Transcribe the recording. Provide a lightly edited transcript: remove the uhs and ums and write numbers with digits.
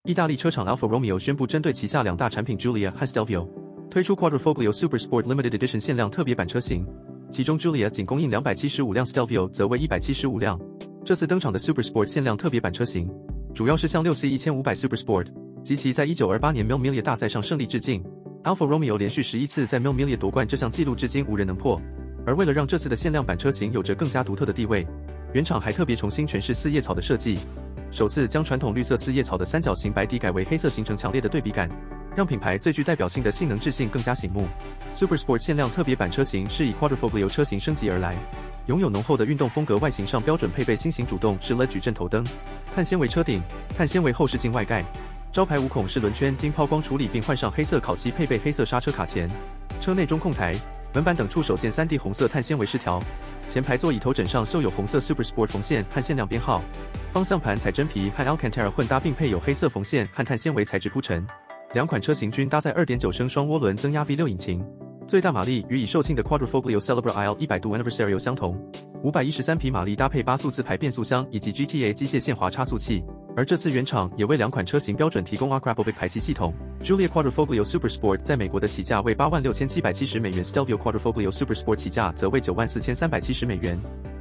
意大利车厂 Alfa Romeo 宣布针对旗下两大产品 Giulia 和 Stelvio 推出 Quadrifoglio Super Sport Limited Edition 限量特别版车型，其中 Giulia 仅供应275辆 ，Stelvio 则为175辆。这次登场的 Super Sport 限量特别版车型，主要是向6C1500 Super Sport 及其在1928年 Mille Miglia 大赛上胜利致敬。Alfa Romeo 连续11次在 Mille Miglia 夺冠这项纪录至今无人能破。而为了让这次的限量版车型有着更加独特的地位，原厂还特别重新诠释四叶草的设计。首次将传统绿色四叶草的三角形白底改为黑色，形成强烈的对比感，让品牌最具代表性的性能智性更加醒目。Super Sport 限量特别版车型是以 Quadrifoglio 车型升级而来，拥有浓厚的运动风格，外形上标准配备新型主动式 LED 矩阵头灯，碳纤维车顶，碳纤维后视镜外盖，招牌无孔式轮圈经抛光处理并换上黑色烤漆，配备黑色刹车卡钳，车内中控台、门板等处首件 3D 红色碳纤维饰条，前排座椅头枕上绣有红色 Super Sport 缝线和限量编号。方向盘采真皮和 Alcantara 混搭，并配有黑色缝线和碳纤维材质铺陈。两款车型均搭载 2.9 升双涡轮增压 V6 引擎，最大马力与已售罄的 Quadrifoglio Celebra IL 100度 Anniversario 相同，513匹马力，搭配8速自排变速箱以及 GTA 机械限滑差速器。而这次原厂也为两款车型标准提供 Akrapovic 排气系统。Giulia Quadrifoglio Super Sport 在美国的起价为$86,770，Stelvio Quadrifoglio Super Sport 起价则为$94,370。